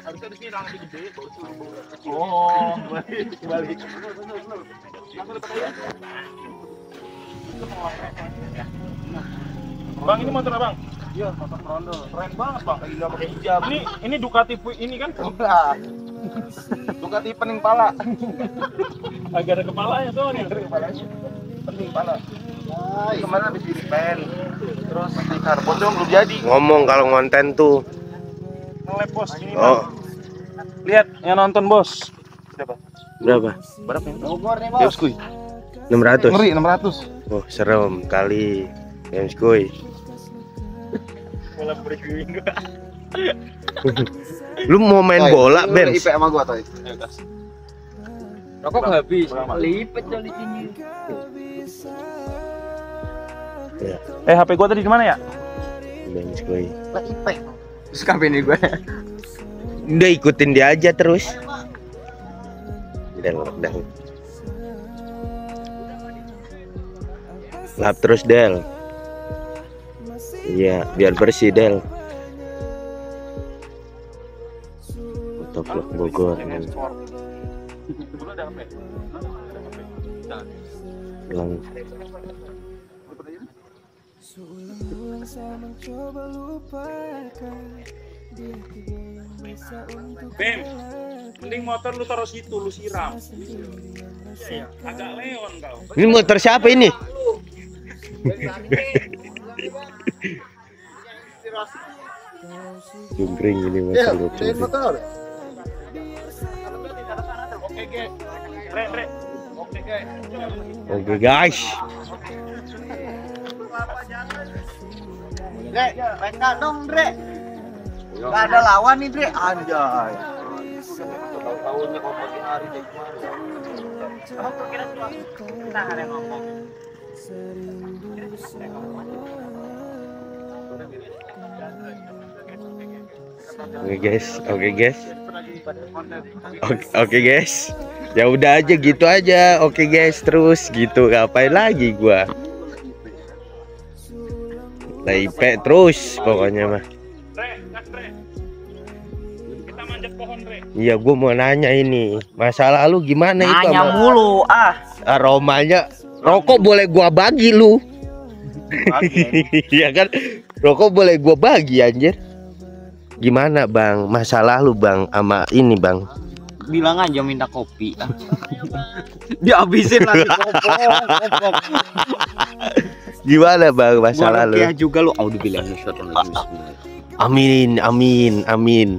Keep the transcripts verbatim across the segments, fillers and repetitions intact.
Harusnya di sini lebih gede, oh, balik, balik. Bang, ini motor abang? Iya, motor Rondo. Keren banget bang. Gila pakai hijab. Ini ini Ducati ini kan? Enggak. Ducati pening pala. Agak ada kepalanya soalnya. Ada kepalanya. Pening pala. Nah, kemarin habis di pen. Terus pakai karbon dong belum jadi. Ngomong kalau ngonten tuh. Ngelep bos ini. Oh. Lihat yang nonton bos. Berapa? Berapa? Berapa ya? Bogor nih bos. Kuy. enam ratus. Ngeri enam ratus. Oh, serem kali. Games kuy. Bola berguling gua. Lu mau main bola, Ben? I P sama gua, Toy. Rokok nggak habis. Lipet dari sini. Ya. Eh, H P gua tadi di mana ya? Games kuy. Lah I P. Terus kapan ini gua? Udah ikutin dia aja terus. Del, del. Lap terus Del. Iya, biar bersih Del. Toplok Bogor. Lang. Bem, mending motor lu taruh situ, lu siram. Iya, agak leon kau. Ini motor siapa ini? Jungkring ini motor lucu. Oke guys. Dre, mereka dong Dre. Gak ada lawan nih Dre, anjay. Tahunnya kompeti hari kayak gimana? Kamu kira kita ada ngomong. Oke guys, oke guys. Oke, oke guys. Ya udah aja gitu aja. Oke guys, terus gitu. Ngapain lagi gua? Nah, I P terus pokoknya mah. Kita manjat pohon, Re. Iya, gua mau nanya ini. Masa lalu gimana itu? Nanya sama mulu ah. aromanya. Rokok boleh gua bagi lu. Iya kan? Rokok boleh gua bagi anjir. Gimana Bang? Masalah lu Bang sama ini Bang? Bilang aja minta kopi. Dihabisin lagi kopok. Gimana Bang masalah lu? Ya juga lu audio bilang Amin, amin, amin.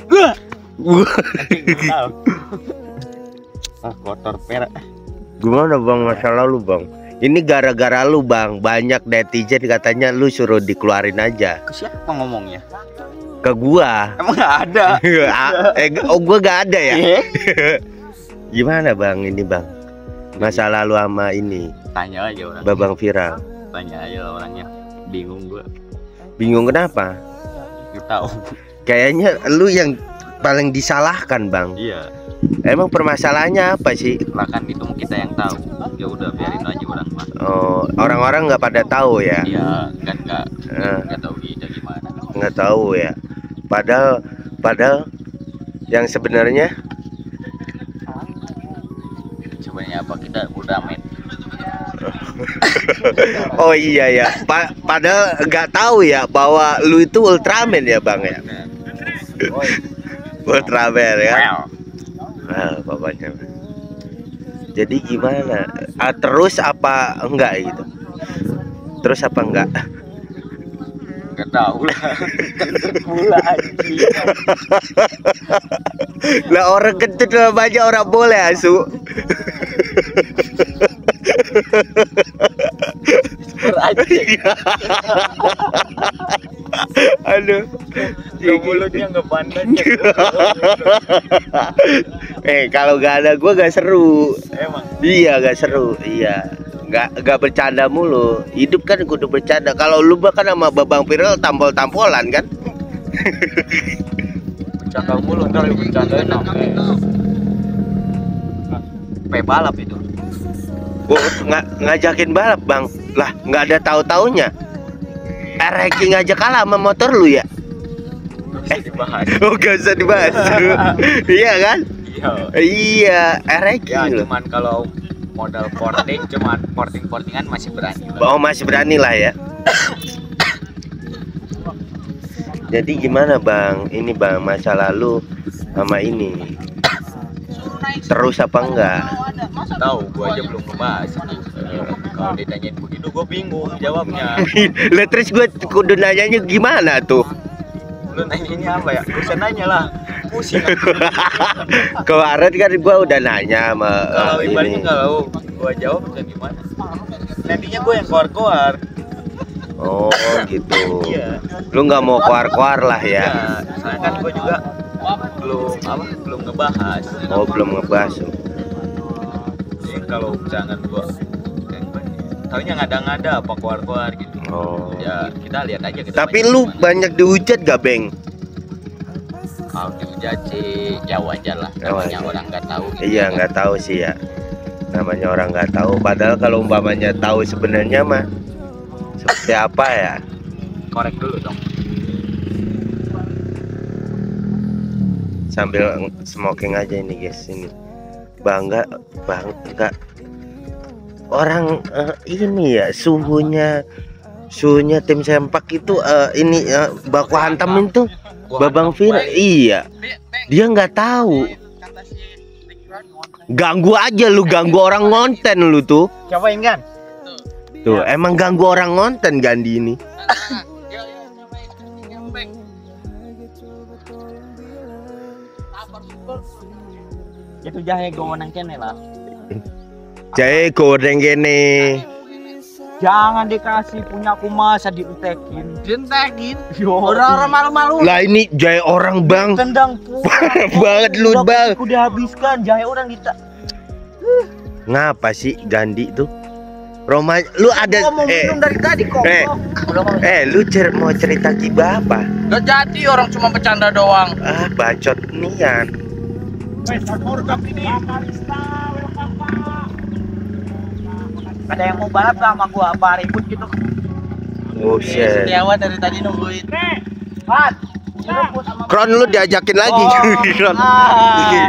Ah, kotor perak. Gimana Bang masalah lu Bang? Ini gara-gara lu Bang, banyak netizen katanya lu suruh dikeluarin aja. Ke siapa ngomongnya? Ke gua. Emang nggak ada? eh, oh gua gak ada ya? Gimana Bang ini Bang? Masa lalu sama ini Tanya aja orang. Babang viral. Tanya aja orangnya. Bingung gua. Bingung kenapa? Nggak tahu. Kayaknya lu yang paling disalahkan Bang. Iya. Emang permasalahannya apa sih? Lah kan itu kita yang tahu. Ya udah biarin aja orang mah. Oh, orang-orang nggak pada tahu ya? Iya, kan nggak Eh. nggak tahu kita gimana. Nggak tahu ya. Padahal, padahal yang sebenarnya Sebenarnya apa kita udah main. oh iya ya. Pa padahal nggak tahu ya bahwa lu itu Ultraman ya Bang ya. Ultraman ya. Nah, bapaknya. Jadi gimana? Ah, terus apa enggak gitu? Terus apa enggak? Nggak tahu lah. Mula anjing. Lah orang kentut banyak orang boleh asu. Aduh. Mulutnya nggak pandang. Eh kalau gak ada gua gak seru. Emang. Iya gak seru. Iya. Gak gak bercanda mulu. Hidup kan kudu bercanda. Kalau lu bahkan sama Babang Viral tampol-tampolan kan. Bercanda mulu ntar lu bercandain sampai sampai balap itu. Gua ng ngajakin balap Bang. Lah nggak ada tahu-taunya. Ranking aja kalah sama motor lu ya. usah dibahas. Oh gak usah dibahas. Iya kan? Iya. Iya, erek Ya loh. cuman kalau modal porting cuman porting-portingan masih berani. Oh masih berani lah ya. Jadi gimana bang? Ini bang masa lalu sama ini terus apa enggak? Tahu, gua aja belum ngebahas. Kalau ditanyain begitu gua bingung jawabnya. Lah terus gue kudu nanyanya gimana tuh? Lu nanyanya apa ya? Gua usah nanya lah. Pusing. Kemarin kan gua udah nanya sama Kalau eh, ibaratnya ini. kalau gua jawab bisa gimana? Nantinya gua yang keluar-keluar. Oh gitu. Iya. Lu nggak mau keluar-keluar lah Ya, ya? soalnya kan gua juga belum apa belum ngebahas. Oh belum ngebahas. Jadi kalau jangan gua tahunya ngada-ngada apa keluar-keluar gitu. Oh. Ya kita lihat aja gitu. Tapi lu banyak dihujat gak beng? kalau dihujat sih ya wajar lah. Ya, Namanya wajar. orang nggak tahu. Gitu Iya kan. nggak tahu sih ya. Namanya orang nggak tahu. Padahal kalau umpamanya tahu sebenarnya mah seperti apa ya? Korek dulu dong. Sambil smoking aja ini guys ini. Bangga bangga. Orang eh, ini ya suhunya suhunya tim sempak itu eh, ini eh, baku hantamin tuh Babang Fira. Iya. Dia nggak tahu. Ganggu aja lu, ganggu orang ngonten lu tuh. Cobain kan? Tuh, emang ganggu orang ngonten Gandhi ini. Itu jahe gue menang kene lah. Jahe goreng gini. Jangan dikasih punya aku masa dientekin. Dientekin. Yo, Orang-orang malu-malu. Lah ini jahe orang bang. tendang pula. Parah banget lu Udah bang. aku dihabiskan jahe orang kita. Ngapa sih Gandhi tuh? Roma, lu ada Gua mau eh minum dari tadi kok. eh. eh lu cer mau cerita gibah apa? Gak jadi, orang cuma bercanda doang. Ah bacot nian. Ada yang mau balap gak sama gua apa ribut gitu? Buset. Setiawan dari tadi nungguin. Pat. Ribut sama Kron lu diajakin lagi. Kron. Ah.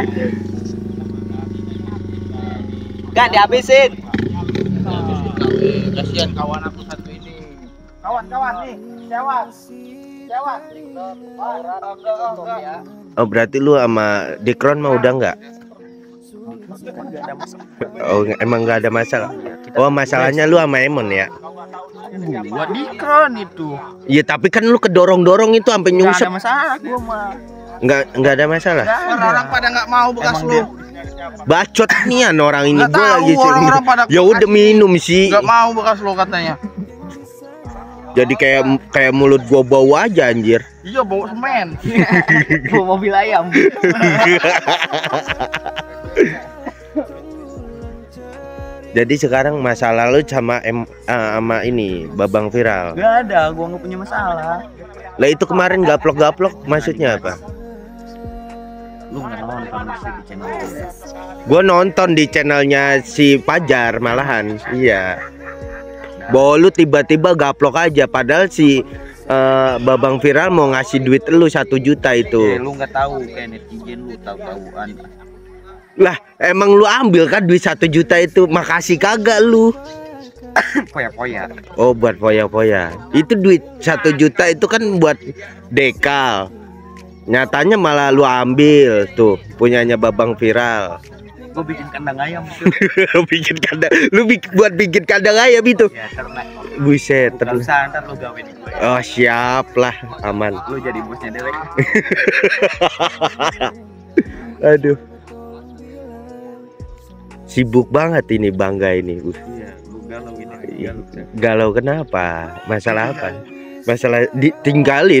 Gak dihabisin. Kasihan kawan aku satu ini. Kawan-kawan nih, sewa. Sewa. Ya. Oh berarti lu sama Dikron mah udah nggak? Oh emang nggak ada masalah. Oh masalahnya lu sama Emon ya? Gua Dikron itu. Iya tapi kan lu kedorong-dorong itu sampai Gak nyungsep. ada masalah gua mah. Nggak nggak ada masalah. Orang-orang pada nggak mau bekas Emang lu. Bacot nian orang ini Nggak gua tahu, lagi orang-orang pada ya udah minum sih. Nggak mau bekas lu katanya. Jadi kayak kayak mulut gua bau aja anjir. Iya bawa semen. Gua mobil ayam. Jadi sekarang masa lalu sama em, ah, sama ini Babang Viral. Gak ada, gua nggak punya masalah. Lah itu kemarin gaplok-gaplok maksudnya apa? Lu nggak nonton sih di channel gue. Gua nonton di channelnya si Pajar malahan. Iya. Bahwa lu tiba-tiba gaplok aja padahal si eh, Babang Viral mau ngasih duit lu satu juta Eh, itu. lu nggak tahu kayak netizen lu tahu-tahuan. Lah emang lu ambil kan duit satu juta itu, makasih kagak lu. Poya-poya. Oh buat foya-foya. Itu duit satu juta itu kan buat dekal. Nyatanya malah lu ambil tuh punyanya Babang Viral. Gua bikin kandang ayam. Bikin kandang, lu bik- buat bikin kandang ayam itu. Ya ternak. Buset Gak terus. usah ntar lu gawe di gue. Oh siap lah, aman. Lu jadi bosnya dewek. Aduh. Sibuk banget ini Bangga ini. Uh, Iya, lu galau ini. iya. Galau kenapa? Masalah apa? Masalah ditinggalin.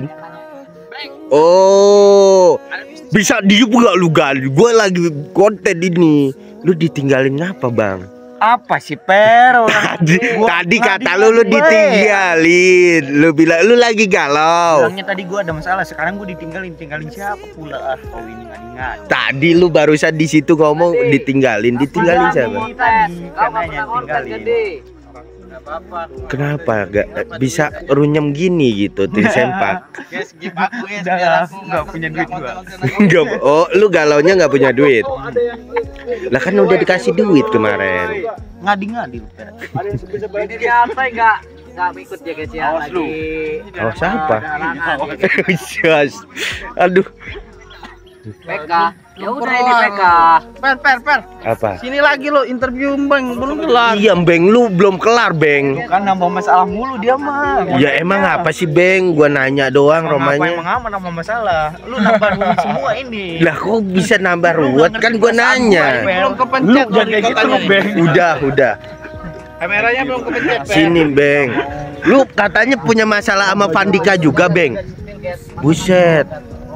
Oh, bisa diem gak lu gali? Gue lagi konten ini. Lu ditinggalin ngapa bang? Apa sih Per? Tadi, tadi kata lu lu ditinggalin. Lu bilang lu lagi galau. Bilangnya tadi gua ada masalah, sekarang gua ditinggalin. Tinggalin siapa pula? Ah, oh ini nggak Tadi lu barusan di situ ngomong ditinggalin. Ditinggalin siapa? Tadi katanya tinggalin. Kenapa gak bisa runyem gini gitu tim sempak? Guys, give aku guys. Udah, aku nggak punya duit gua. Nggak, oh lu galaunya nggak punya duit? Lah kan udah dikasih duit kemarin. Ngadi-ngadi. Ini dia apa enggak enggak ikut ya guys ya lagi. Oh siapa? Jas. Aduh. P K. Ya udah ini P K. Per, per, per. Apa? Sini lagi lo interview Bang, belum kelar. Iya Beng, lu belum kelar Beng. Kan nambah masalah mulu dia mah. Ya emang apa sih Beng? Gua nanya doang Emang romanya. aman nambah masalah. Lu nambah duit semua ini. Lah kok bisa nambah ruwet kan gua nanya. Belum kepencet Lu jangan kayak gitu, katanya. Bang. Udah, udah. Kameranya belum kepencet. Per. Sini Beng. Lu katanya punya masalah sama Vandika juga Beng. Buset.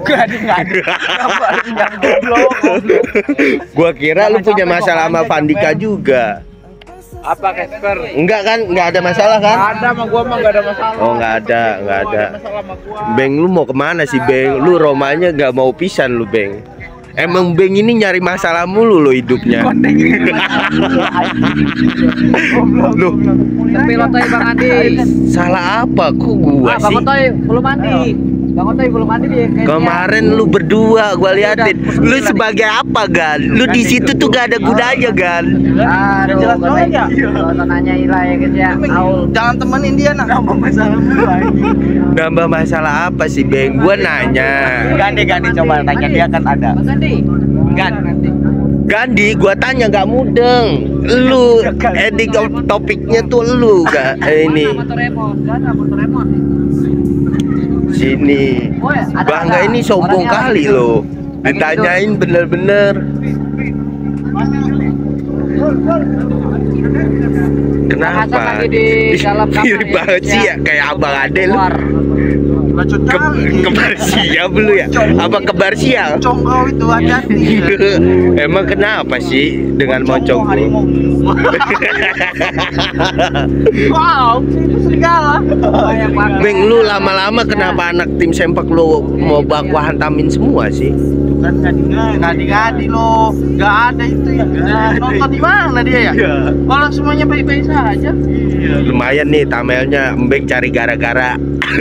Gua kira lu punya masalah sama Vandika juga. Apa Casper? Enggak kan? Enggak ada masalah kan? Ada sama gua mah enggak ada masalah. Oh enggak ada, enggak ada. Masalah sama gua. Beng lu mau kemana sih Beng? Lu romanya nggak mau pisan lu Beng. Emang Beng ini nyari masalah mulu lo hidupnya. Loh, Tapi Otoy Bang Andi. salah apa? Kok gua Ah, Bang sih? Otoy belum mandi. Bang Otoy belum mandi dia. kayaknya. Kemarin lu berdua gua liatin. Lu sebagai apa, Gan? Lu di situ tuh gak ada gunanya, Gan. Aduh, Jelas gua banget ya. tanya- gua tanya Ila ya guys ya. Aul. Jangan temenin dia nak. Nambah masalah mulu anjing. Nambah masalah apa sih, Beng? Gua nanya. Gandhi Gandhi coba tanya dia kan ada. Bang Andi. Gan. Gandhi, gua tanya nggak mudeng. Lu edit topiknya tuh lu gak eh, ini. Mana motor remote? Gak ada motor remote. Sini. Oh, ya, ada Bangga ada. ini sombong Orangnya kali apa? lo. Ditanyain bener-bener. Kenapa? Masa lagi di dalam kamar Mirip ya, banget sih ya ya. kayak abang Ade lu. Keluar. Bacot Ke, kali. kebar sial lu ya? Apa kebar sial? Congkau itu hati-hati. Emang kenapa sih dengan mocong lu? harimau. Wow, itu serigala. Oh, yang pakai. Beng, lu lama-lama kenapa anak tim sempak lu mau baku hantamin semua sih? Kan ngadi-ngadi lo. Gak ada itu ya. Nonton di mana dia ya? Kalau semuanya baik-baik saja. Lumayan nih tamelnya Embeng cari gara-gara.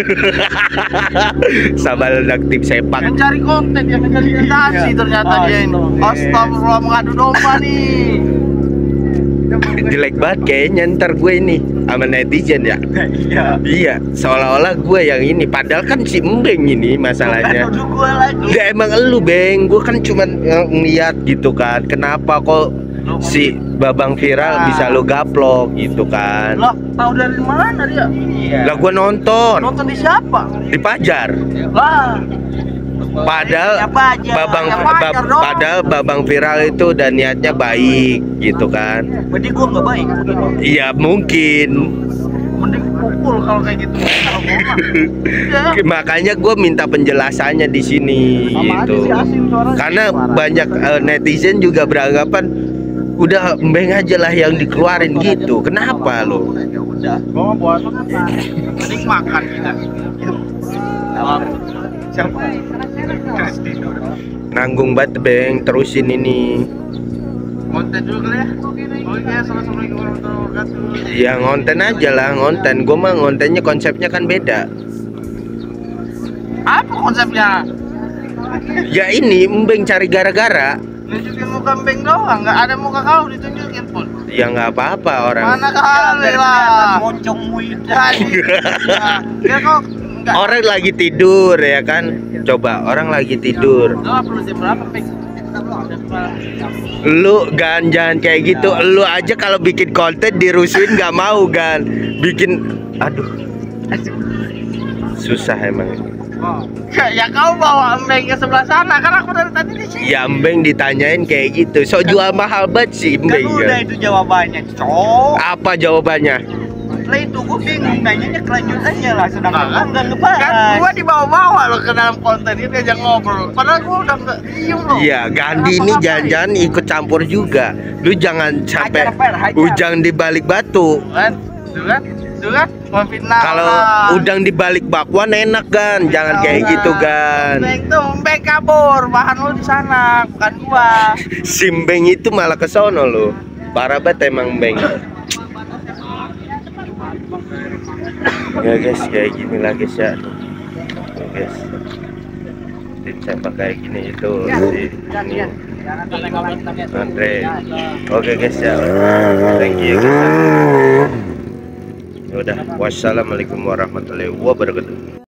Sama anak tim sepak. Yang cari konten yang cari sensasi ternyata dia ini. Astagfirullah, mengadu domba nih. Jelek banget kayaknya ntar gue ini sama netizen ya. Iya. Iya, seolah-olah gue yang ini. Padahal kan si Embeng ini masalahnya. Nuduh gua lagi. Ya emang elu Beng, gue kan cuman eh, ngeliat gitu kan. Kenapa kok si babang viral bisa lu gaplok gitu kan? Lah, tahu dari mana dia? Iya. Lah gue nonton Nonton di siapa? di Pajar. Lah, Padahal Siapa aja? babang yang bab- Pajar dong. padahal babang viral itu dan niatnya baik gitu kan. Berarti gua nggak baik. Iya mungkin. mending pukul kalau kayak gitu. Kalau gua mah. Ya. Makanya gue minta penjelasannya di sini Sama aja gitu. si Asim suaranya. Karena banyak eh, netizen juga beranggapan udah Embeng aja lah yang dikeluarin gitu. Kenapa lo? Udah. Gua mau buat apa? Mending makan kita. Siapa? Nanggung banget Beng, terusin ini. Konten dulu kali ya. Oke, assalamualaikum warahmatullahi wabarakatuh. Ya ngonten aja lah, ngonten. Gue mah ngontennya konsepnya kan beda. Apa konsepnya? Ya ini Embeng cari gara-gara. Nunjukin muka Beng doang, nggak ada muka kau ditunjukin pun. Ya nggak apa-apa orang. Mana kali lah. Moncongmu itu. Jadi, ya kok nggak. Orang lagi tidur ya kan. Coba orang lagi tidur. Nggak perlu jam berapa Beng? Lu Gan jangan kayak gitu. Lu aja kalau bikin konten dirusuin nggak mau Gan. Bikin aduh. Susah emang. Ya, ya kau bawa Beng ke sebelah sana, kan aku dari tadi di sini. Ya Embeng ditanyain kayak gitu. So jual mahal banget sih Kan Embeng. udah Gan. itu jawabannya, cok. Apa jawabannya? Lah itu gua bingung nanyanya kelanjutannya lah, sedangkan gua nggak ngebahas. Kan gua dibawa-bawa lo ke dalam konten ini aja ngobrol. Padahal gua udah nggak diem loh. Iya, Gandhi ini jangan-jangan ikut campur juga. Lu jangan sampai Hajar, Fer, hajar. ujang di balik batu. Kan, tuh kan, tuh kan, memfitnah. Kalau udang di balik bakwan enak Gan, jangan kayak gitu Gan. Beng tuh, Beng kabur, bahan lu di sana, bukan gua. Si Embeng itu malah ke sono lo. Parah banget emang Embeng. Ya guys, kayak gini lah guys ya. Tuh guys, tim sepak kayak gini itu si ini Andre. Oke guys ya, thank you guys ya. Udah, wassalamualaikum warahmatullahi wabarakatuh.